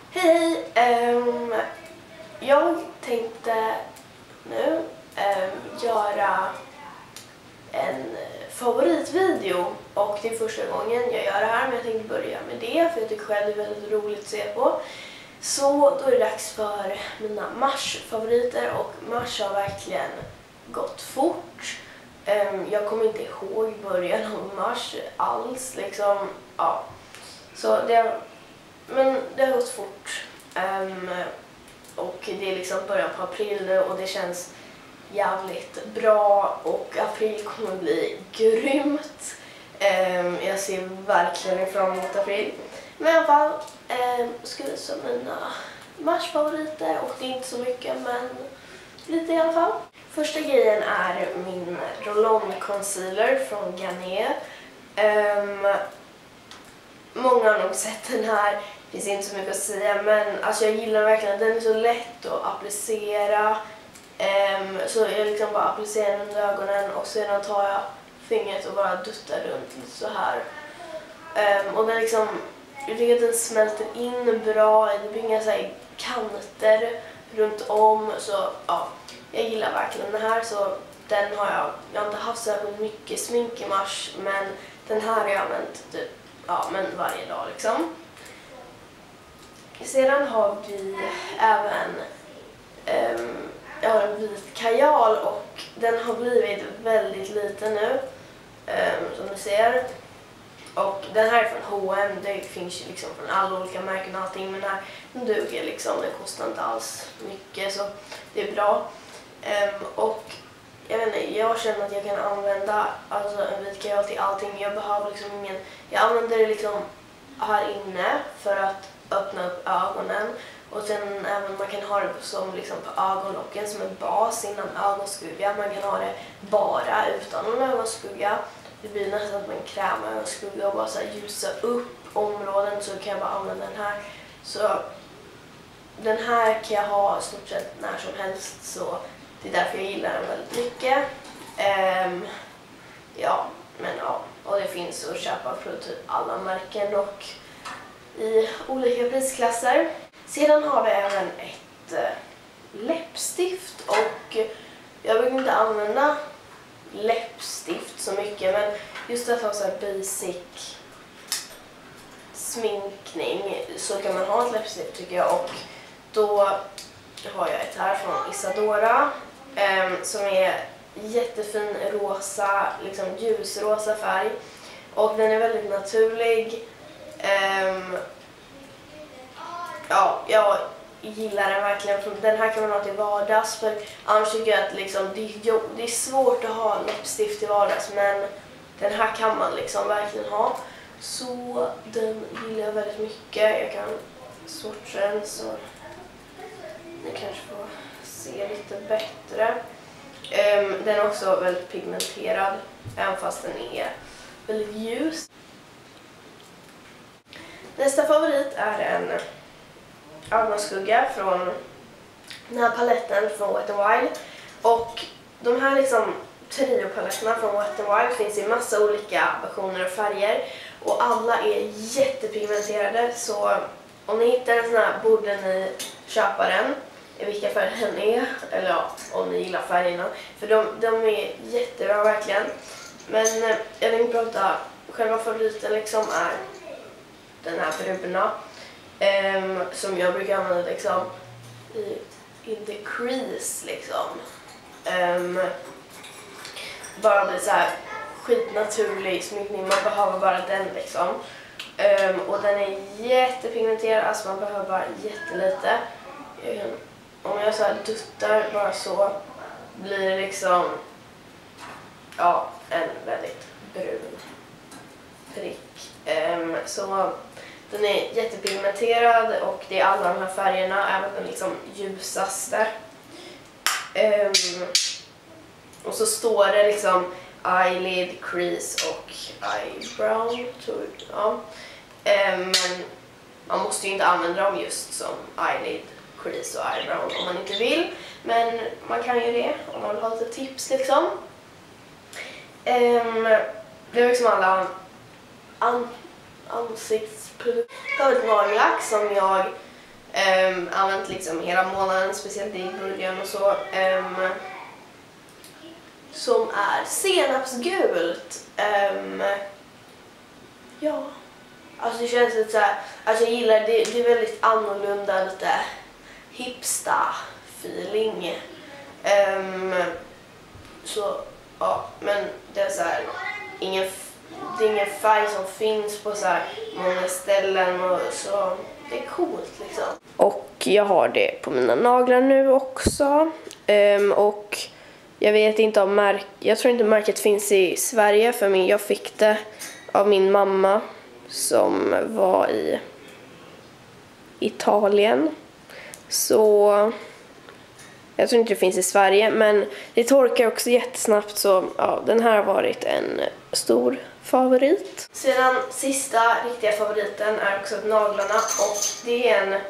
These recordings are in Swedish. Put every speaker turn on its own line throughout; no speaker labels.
Hej! Jag tänkte nu göra en favoritvideo och det är första gången jag gör det här, men jag tänkte börja med det för jag tycker själv det är väldigt roligt att se på. Så då är det dags för mina Mars-favoriter och Mars har verkligen gått fort. Jag kommer inte ihåg början av Mars alls liksom, ja. Så men det har gått fort. Och det är liksom början på april nu och det känns jävligt bra och april kommer bli grymt. Jag ser verkligen fram emot april. Men i alla fall ska jag visa mina Mars-favoriter och det är inte så mycket men lite i alla fall. Första grejen är min Roll-On Concealer från Garnier. Många har nog sett den här, det finns inte så mycket att säga, men alltså jag gillar verkligen den är så lätt att applicera. Så jag liksom bara applicerar den under ögonen och sedan tar jag fingret och bara duttar runt lite så här. Och den liksom, jag tycker att den smälter in bra, det blir inga så här kanter runt om, så ja, jag gillar verkligen den här. Så den har jag har inte haft så mycket smink i Mars, men den här har jag använt typ, ja, men varje dag liksom. Sedan har vi även jag har en vit kajal och den har blivit väldigt liten nu, som ni ser. Och den här är från H&M, det finns ju liksom från alla olika märken och allting, men den duger liksom, det kostar inte alls mycket så det är bra. Och jag vet inte, jag känner att jag kan använda alltså en vit kajal till allting. Jag behöver liksom jag använder det liksom här inne för att öppna upp ögonen. Och sen även man kan ha det som liksom på ögonlocken som en bas innan ögonskugga. Man kan ha det bara utan någon ögonskugga. Det blir nästan som en krämögonskugga och bara så här ljusa upp områden, så kan jag bara använda den här. Så den här kan jag ha i stort sett när som helst, så det är därför jag gillar den väldigt mycket. Ja, men ja, och det finns att köpa på typ alla märken och i olika prisklasser. Sedan har vi även ett läppstift och jag brukar inte använda läppstift så mycket, men just att ha så här basic sminkning så kan man ha ett läppstift tycker jag. Och då har jag ett här från Isadora som är jättefin rosa, liksom ljusrosa färg och den är väldigt naturlig. Ja, jag gillar den verkligen. Den här kan man ha till vardags, för annars tycker jag att liksom, det är svårt att ha läppstift till vardags, men den här kan man liksom verkligen ha. Så den gillar jag väldigt mycket. Jag kan swatcha den så ni kanske får se lite bättre. Den är också väldigt pigmenterad, även fast den är väldigt ljus. Nästa favorit är en ögonskugga från den här paletten från Wet n Wild. Och de här liksom trio-paletterna från Wet n Wild finns i massa olika versioner och färger. Och alla är jättepigmenterade, så om ni hittar en sån här borde ni köpa den i vilka färger den är. Eller ja, om ni gillar färgerna. För de är jättebra verkligen. Men jag vill prata, själva favoriten liksom är den här bruna. Som jag brukar använda liksom in the crease liksom. Bara bli så här skitnaturlig sminkning, man behöver bara den liksom. Och den är jättepigmenterad, alltså man behöver bara jättelite. Om jag så här duttar bara så blir det liksom, ja, en väldigt brun prick. Så den är jättepigmenterad och det är alla de här färgerna, även den liksom ljusaste. Och så står det liksom eyelid, crease och eyebrow. Ja. Men man måste ju inte använda dem just som eyelid, crease och eyebrow om man inte vill. Men man kan ju det om man vill ha lite tips liksom. Det är liksom alla ansiktsprodukter. Jag har ett nagellack som jag Använt liksom hela månaden, speciellt i början och så. Som är senapsgult. Ja, alltså det känns lite så här, alltså jag gillar det är väldigt annorlunda, lite hipsta-feeling. Så ja, men det är så här, det är ingen färg som finns på så här många ställen och så det är coolt liksom. Och jag har det på mina naglar nu också. Och jag vet inte om jag tror inte märket finns i Sverige, för jag fick det av min mamma som var i Italien. Så jag tror inte det finns i Sverige, men det torkar också jättesnabbt, så ja, den här har varit en stor favorit. Sedan sista riktiga favoriten är också naglarna, och det är en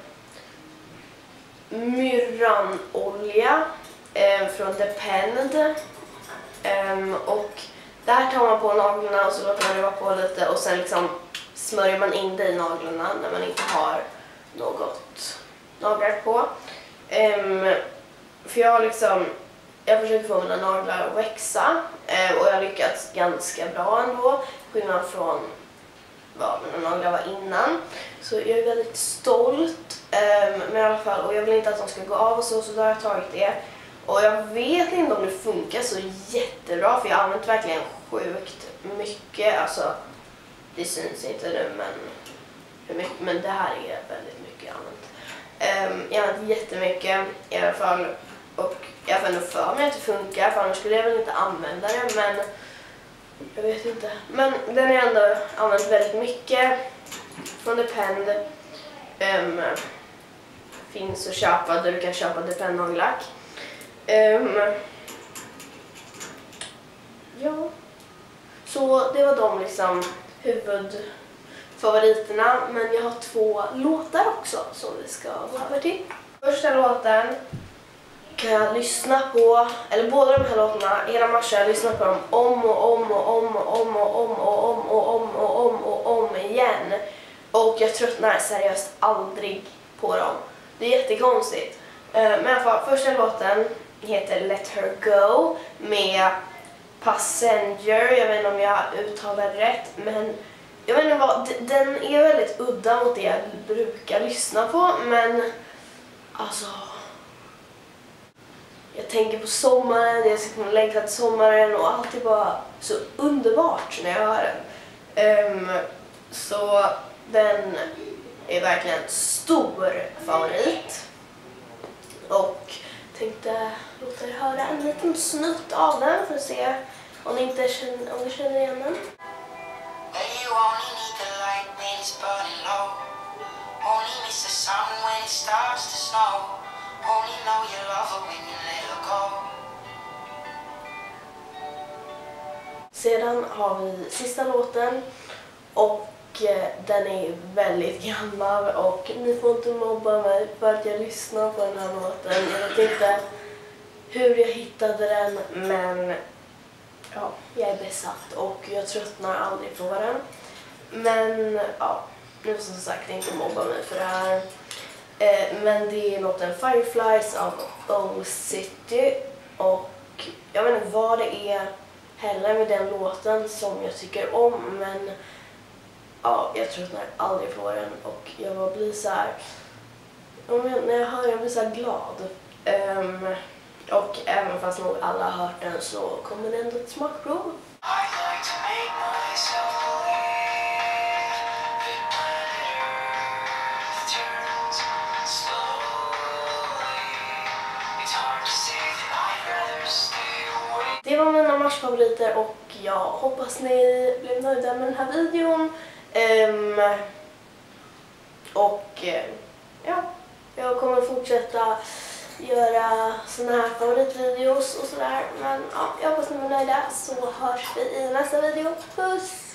myrranolja från Depend. Och där tar man på naglarna och så låter man det vara på lite och sen liksom smörjer man in det i naglarna när man inte har något naglar på. För jag försöker få mina naglar att växa och jag har lyckats ganska bra ändå, skillnad från vad mina naglar var innan. Så jag är väldigt stolt, men i alla fall, och jag vill inte att de ska gå av och så då har jag tagit det. Och jag vet inte om det funkar så jättebra, för jag har använt verkligen sjukt mycket. Alltså, det syns inte nu, men det här är väldigt mycket använt. Jag har använt jättemycket i alla fall, och jag får ändå för mig att det funkar, för annars skulle jag väl inte använda det, men jag vet inte. Men den är ändå använt väldigt mycket från Depend. Finns att köpa där du kan köpa Depend nagellack. Ja, så det var de liksom huvudfavoriterna, men jag har 2 låtar också som vi ska gå över till. Första låten kan jag lyssna på, eller båda de här låtarna, hela matchen, jag lyssnar på dem om och om och om och om och om och om och om och om och om igen. Och jag tröttnar seriöst aldrig på dem. Det är jättekonstigt. Men i alla fall, första låten heter Let Her Go med Passenger. Jag vet inte om jag uttalar rätt, men jag vet inte vad, den är väldigt udda mot det jag brukar lyssna på, men alltså jag tänker på sommaren, jag ska kunna längta till sommaren och allt är bara så underbart när jag hör den. Så den är verkligen en stor favorit. Och tänkte låta er höra en liten snutt av den för att se om ni känner igen den. Sedan har vi sista låten, och den är väldigt gammal och ni får inte mobba mig för att jag lyssnar på den här låten. Jag vet inte hur jag hittade den, men ja, jag är besatt och jag tröttnar aldrig på den. Men ja, nu som sagt, inte mobba mig för det här. Men det är låten Fireflies av Old City, och jag vet inte vad det är heller med den låten som jag tycker om, men ja, jag tröttnar aldrig på den och jag bara blir så här, när jag hör den, jag blir så här glad. Och även fast nog alla har hört den så kommer det ändå ett smakprov. Det var mina marsfavoriter och jag hoppas ni blev nöjda med den här videon. Ja, jag kommer fortsätta göra såna här favoritvideos och sådär. Men ja, jag hoppas ni är nöjda, så hörs vi i nästa video. Puss!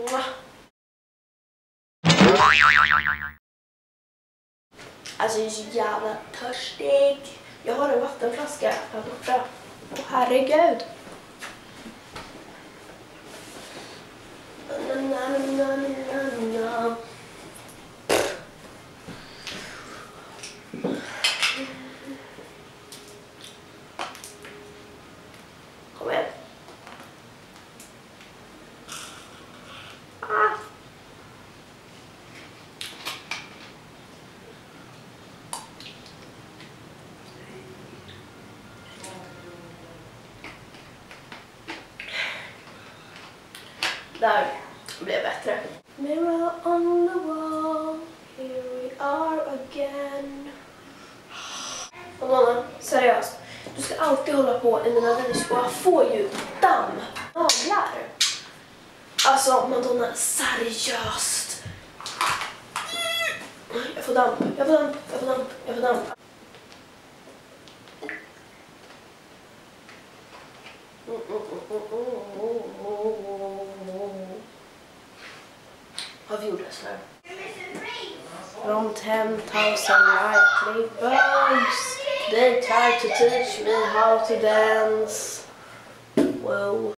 Alltså jag är så jävla törstig. Jag har en vattenflaska här borta. Åh herregud. Där blev bättre. Mirror on the wall, here we are again. Madonna, seriöst. Du ska alltid hålla på i mina videos och jag får ju damm. Naglar. Alltså Madonna, seriöst. Jag får damp. Vad gjorde jag sådär? From 10,000 likely birds, they tried to teach me how to dance. Whoa.